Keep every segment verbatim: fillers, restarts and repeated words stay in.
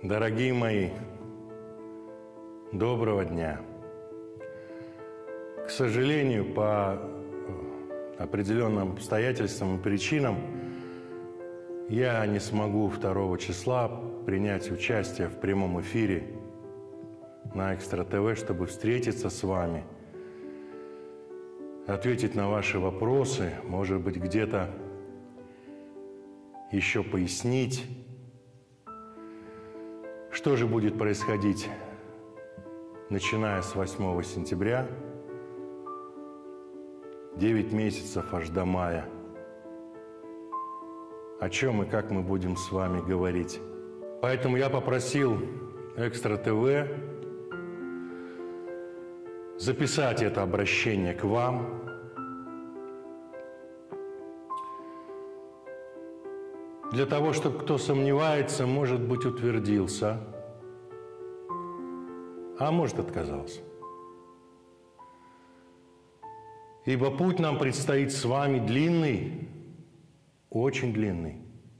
Дорогие мои, доброго дня. К сожалению, по определенным обстоятельствам и причинам я не смогу второго числа принять участие в прямом эфире на Экстра ТВ, чтобы встретиться с вами, ответить на ваши вопросы, может быть, где-то еще пояснить, что же будет происходить, начиная с восьмого сентября, девять месяцев аж до мая. О чем и как мы будем с вами говорить. Поэтому я попросил Экстра ТВ записать это обращение к вам. Для того, чтобы кто сомневается, может быть, утвердился, а может, отказался. Ибо путь нам предстоит с вами длинный, очень длинный.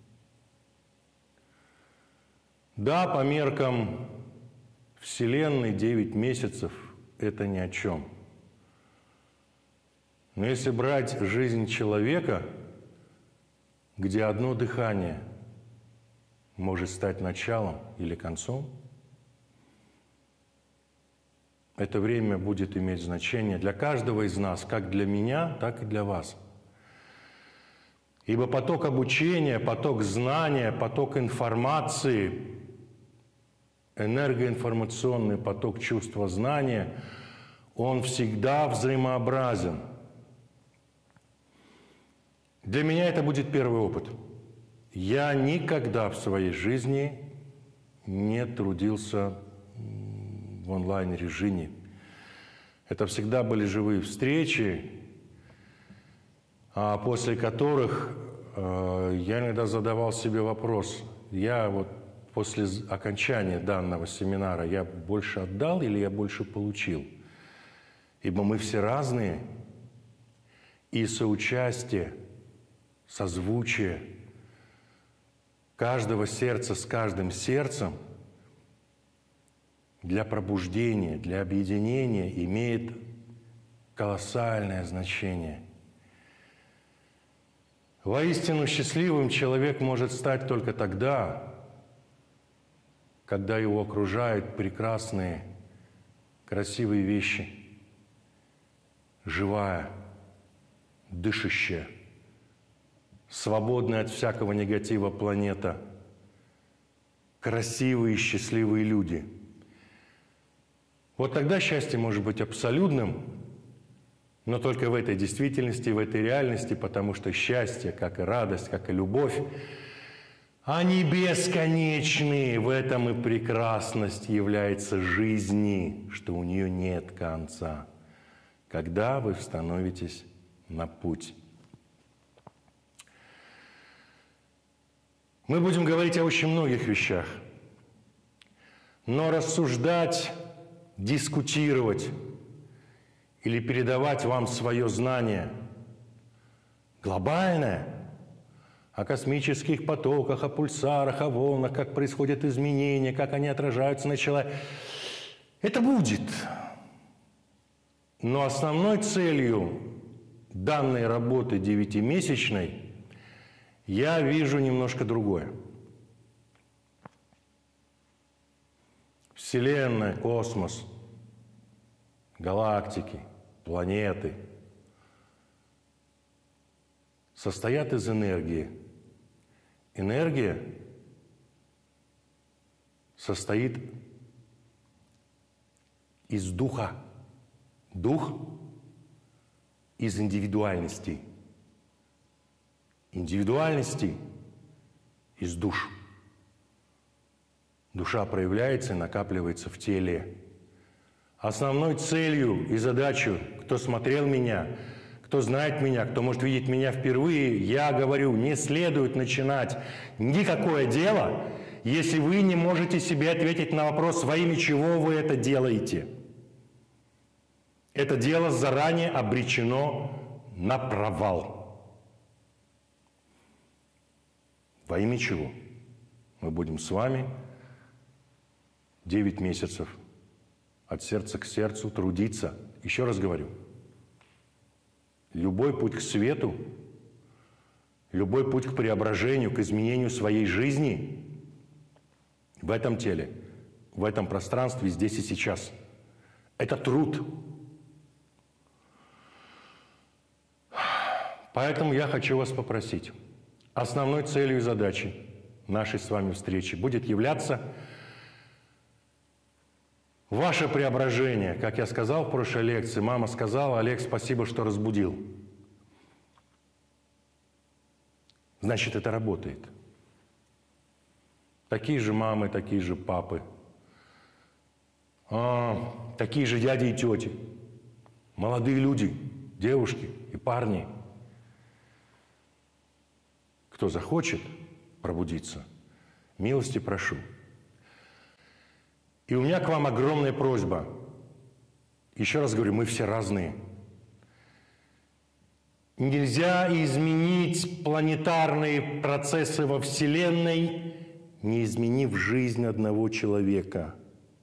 Да, по меркам Вселенной девять месяцев – это ни о чем. Но если брать жизнь человека, где одно дыхание может стать началом или концом, это время будет иметь значение для каждого из нас, как для меня, так и для вас. Ибо поток обучения, поток знания, поток информации, энергоинформационный поток чувства знания, он всегда взаимообразен. Для меня это будет первый опыт. Я никогда в своей жизни не трудился в онлайн-режиме. Это всегда были живые встречи, а после которых э, я иногда задавал себе вопрос: я вот после окончания данного семинара я больше отдал или я больше получил? Ибо мы все разные, и соучастие, созвучие каждого сердца с каждым сердцем для пробуждения, для объединения имеет колоссальное значение. Воистину счастливым человек может стать только тогда, когда его окружают прекрасные, красивые вещи, живая, дышащая, свободная от всякого негатива планета, красивые и счастливые люди. Вот тогда счастье может быть абсолютным, но только в этой действительности, в этой реальности, потому что счастье, как и радость, как и любовь, они бесконечны. В этом и прекрасность является жизни, что у нее нет конца, когда вы становитесь на путь. Мы будем говорить о очень многих вещах, но рассуждать, дискутировать или передавать вам свое знание глобальное о космических потоках, о пульсарах, о волнах, как происходят изменения, как они отражаются на человеке, это будет. Но основной целью данной работы девятимесячной я вижу немножко другое. Вселенная, космос, галактики, планеты состоят из энергии. Энергия состоит из духа. Дух из индивидуальности. Индивидуальности из душ. Душа проявляется и накапливается в теле. Основной целью и задачей, кто смотрел меня, кто знает меня, кто может видеть меня впервые, я говорю, не следует начинать никакое дело, если вы не можете себе ответить на вопрос, во имя чего вы это делаете. Это дело заранее обречено на провал. Во имя чего мы будем с вами девять месяцев от сердца к сердцу трудиться. Еще раз говорю, любой путь к свету, любой путь к преображению, к изменению своей жизни в этом теле, в этом пространстве, здесь и сейчас. Это труд. Поэтому я хочу вас попросить. Основной целью и задачей нашей с вами встречи будет являться ваше преображение. Как я сказал в прошлой лекции, мама сказала: Олег, спасибо, что разбудил. Значит, это работает. Такие же мамы, такие же папы, а, такие же дяди и тети, молодые люди, девушки и парни. Кто захочет пробудиться, милости прошу. И у меня к вам огромная просьба. Еще раз говорю, мы все разные. Нельзя изменить планетарные процессы во Вселенной, не изменив жизнь одного человека.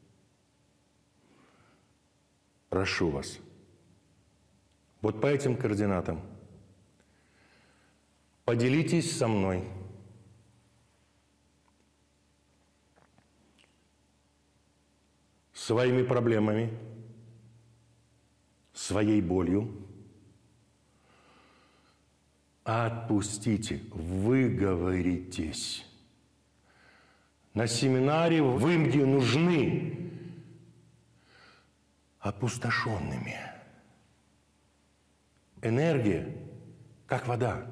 Прошу вас. Вот по этим координатам поделитесь со мной своими проблемами, своей болью. Отпустите, выговоритесь. На семинаре вы мне нужны опустошенными. Энергия, как вода.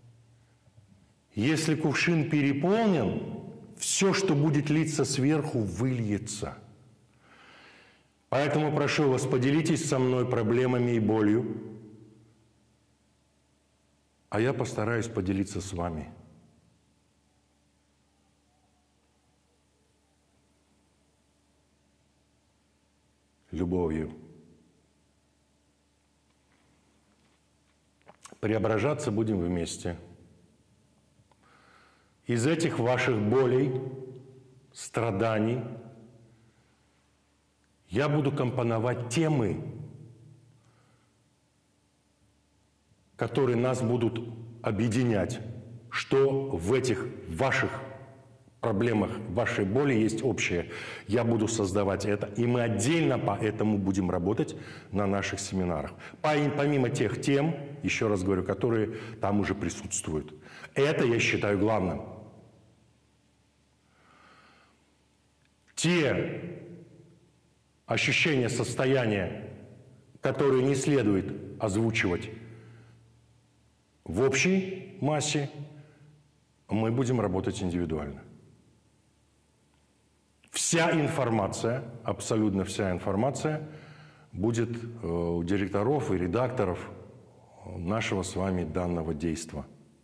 Если кувшин переполнен, все, что будет литься сверху, выльется. Поэтому прошу вас, поделитесь со мной проблемами и болью, а я постараюсь поделиться с вами. Любовью. Преображаться будем вместе. Из этих ваших болей, страданий я буду компоновать темы, которые нас будут объединять, что в этих ваших проблемах, вашей боли есть общее. Я буду создавать это, и мы отдельно по этому будем работать на наших семинарах. Помимо тех тем, еще раз говорю, которые там уже присутствуют. Это я считаю главным. Те ощущения, состояния, которые не следует озвучивать в общей массе, мы будем работать индивидуально. Вся информация, абсолютно вся информация будет у директоров и редакторов нашего с вами данного действа.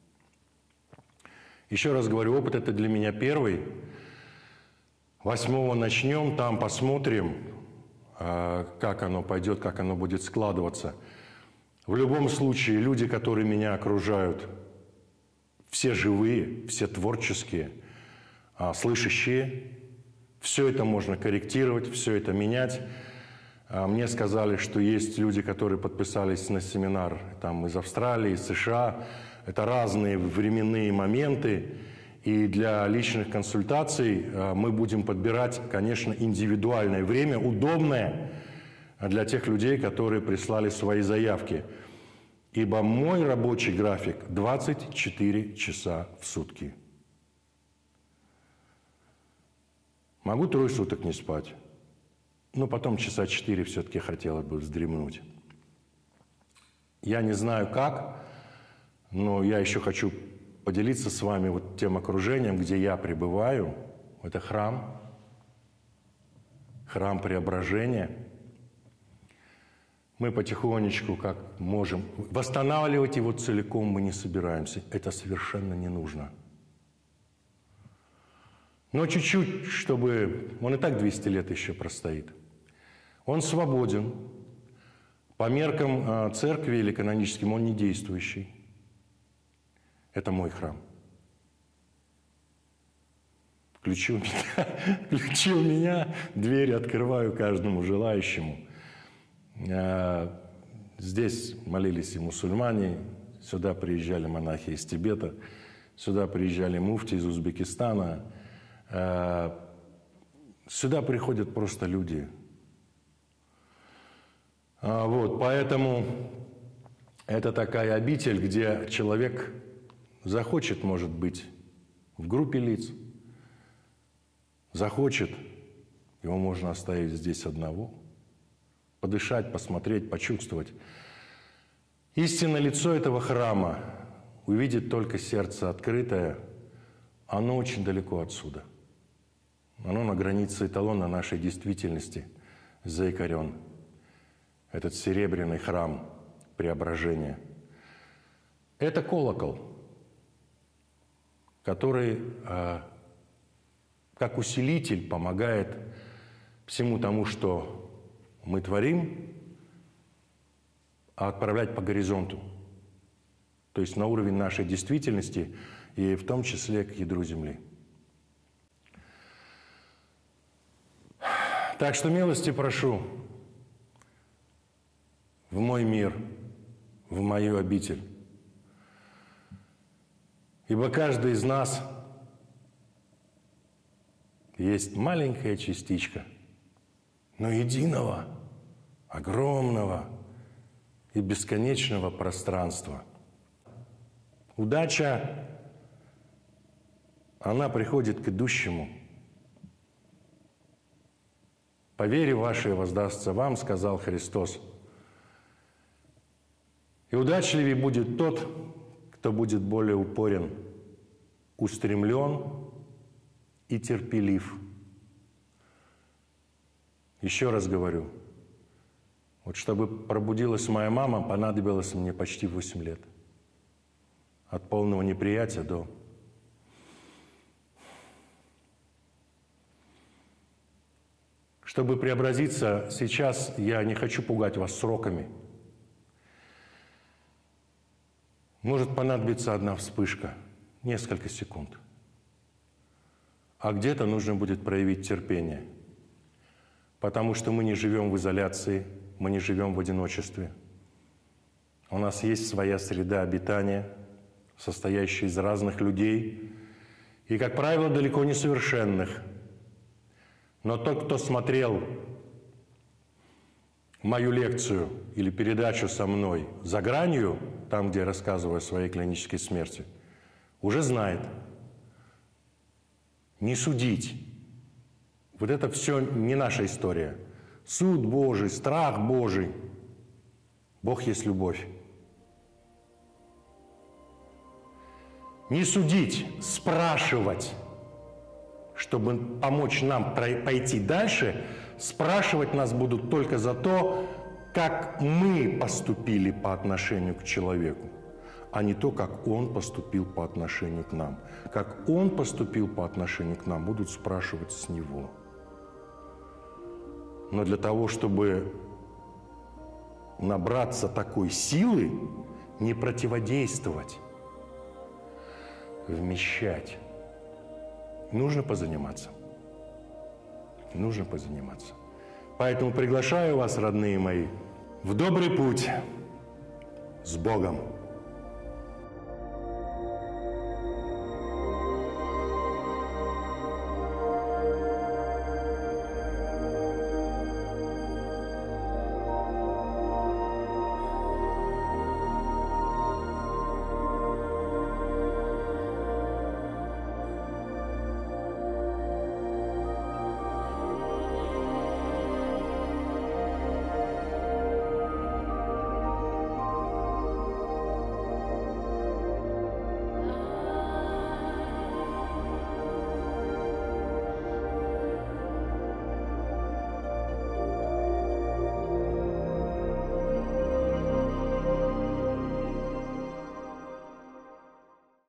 Еще раз говорю, опыт это для меня первый. Восьмого начнем, там посмотрим, как оно пойдет, как оно будет складываться. В любом случае, люди, которые меня окружают, все живые, все творческие, слышащие, все это можно корректировать, все это менять. Мне сказали, что есть люди, которые подписались на семинар там, из Австралии, из США. Это разные временные моменты. И для личных консультаций мы будем подбирать, конечно, индивидуальное время, удобное для тех людей, которые прислали свои заявки. Ибо мой рабочий график двадцать четыре часа в сутки. Могу трое суток не спать, но потом часа четыре все-таки хотелось бы вздремнуть. Я не знаю как, но я еще хочу поделиться с вами вот тем окружением, где я пребываю. Это храм, храм преображения. Мы потихонечку, как можем, восстанавливать его целиком мы не собираемся. Это совершенно не нужно. Но чуть-чуть, чтобы... Он и так двести лет еще простоит. Он свободен. По меркам церкви или каноническим он не действующий. Это мой храм. включил меня, включил меня, дверь открываю каждому желающему. Здесь молились и мусульмане, сюда приезжали монахи из Тибета, сюда приезжали муфти из Узбекистана. Сюда приходят просто люди. Вот, поэтому это такая обитель, где человек захочет, может быть, в группе лиц, захочет, его можно оставить здесь одного, подышать, посмотреть, почувствовать. Истинное лицо этого храма увидит только сердце открытое, оно очень далеко отсюда. Оно на границе эталона нашей действительности, заикарен. Этот серебряный храм преображения. Это колокол, который э, как усилитель помогает всему тому, что мы творим, отправлять по горизонту, то есть на уровень нашей действительности и в том числе к ядру Земли. Так что милости прошу в мой мир, в мою обитель. Ибо каждый из нас есть маленькая частичка, но единого, огромного и бесконечного пространства. Удача, она приходит к идущему. «По вере вашей воздастся вам, — сказал Христос. И удачливее будет тот, кто будет более упорен, устремлен и терпелив». Еще раз говорю, вот чтобы пробудилась моя мама, понадобилось мне почти восемь лет. От полного неприятия до... Чтобы преобразиться сейчас, я не хочу пугать вас сроками. Может понадобиться одна вспышка, несколько секунд. А где-то нужно будет проявить терпение. Потому что мы не живем в изоляции, мы не живем в одиночестве. У нас есть своя среда обитания, состоящая из разных людей, и, как правило, далеко не совершенных. Но тот, кто смотрел мою лекцию или передачу со мной «За гранью», там, где я рассказываю о своей клинической смерти, уже знает. Не судить. Вот это все не наша история. Суд Божий, страх Божий. Бог есть любовь. Не судить, спрашивать. Чтобы помочь нам пойти дальше, спрашивать нас будут только за то, как мы поступили по отношению к человеку, а не то, как он поступил по отношению к нам. Как он поступил по отношению к нам, будут спрашивать с него. Но для того, чтобы набраться такой силы, не противодействовать, вмещать, нужно позаниматься. Нужно позаниматься. Поэтому приглашаю вас, родные мои, в добрый путь с Богом.